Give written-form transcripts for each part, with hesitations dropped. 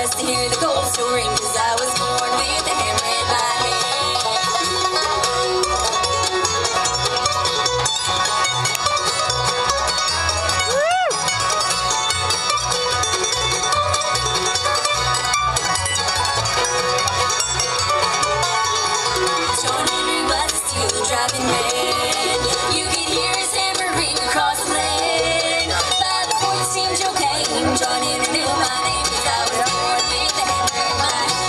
just to hear the cold story, 'cause I was born with a hammer in my hand. John Henry was a steel driving man. You could hear his hammering across the land. By the fourth steam Joe came, John Henry knew my name, 'cause I was born with a hammer in my hand.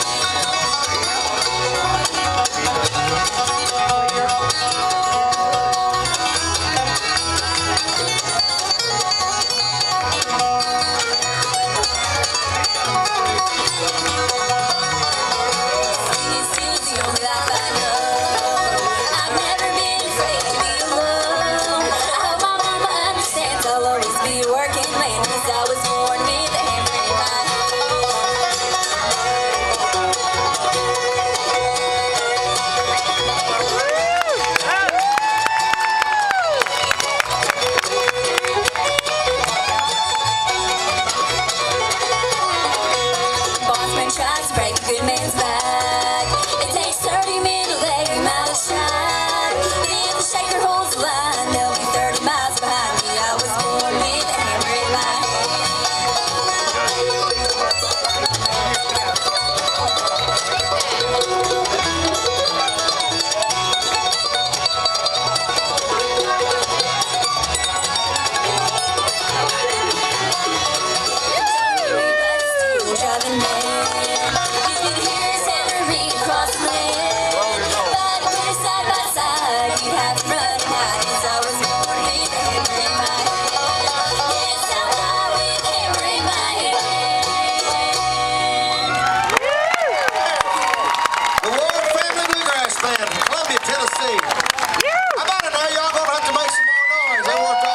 Singing steel's the only life I know. I've never been afraid to be alone. I hope my mama understands I'll always be a working man, 'cause I was born with a hammer in my hand. Bossman tries to break a good man's back. It takes 30 men to let him out of shine. But if the shaker holds the line, they'll be 30 miles behind me. I was born with a hammer in my hand. Driving man, you could hear his hammering across the land. But if we're side by side, you'd have to run and hide, 'cause I was born with a hammer in my hand. Yes, I'm born with a hammer in my hand. The World Family Bluegrass Band from Columbia, Tennessee. How about it now? Y'all gonna have to make some more noise. They want